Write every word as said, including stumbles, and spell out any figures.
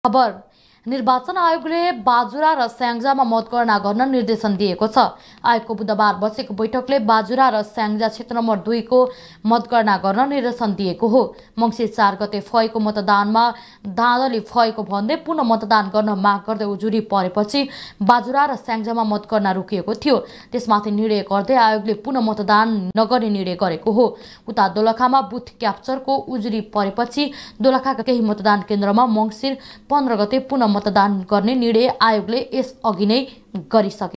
खबर। निर्वाचन आयोगले बाजुरा र स्याङ्जामा मतगणना गर्न निर्देशन दिएको छ। आयोगको बुधबार बसेको बैठकले बाजुरा र स्याङ्जा क्षेत्र नम्बर दुई को मतगणना गर्न निर्देशन दिएको हो। मङ्सिर चार गते भएको मतदानमा धाँधली भएको भन्दै पुनः मतदान गर्न माग गर्दै उजुरी परेपछि बाजुरा र स्याङ्जामा मतगणना रोकिएको थियो। त्यसमाथि निर्णय गर्दै आयोगले पुनः मतदान नगर्ने निर्णय गरेको हो। उता दोलखामा बुथ क्याप्चरको उजुरी परेपछि दोलखाका केही मतदान केन्द्रमा मङ्सिर पन्ध्र गते पुनः मतदान गर्ने निर्णय आयोगले यस अघि नै गरिसके।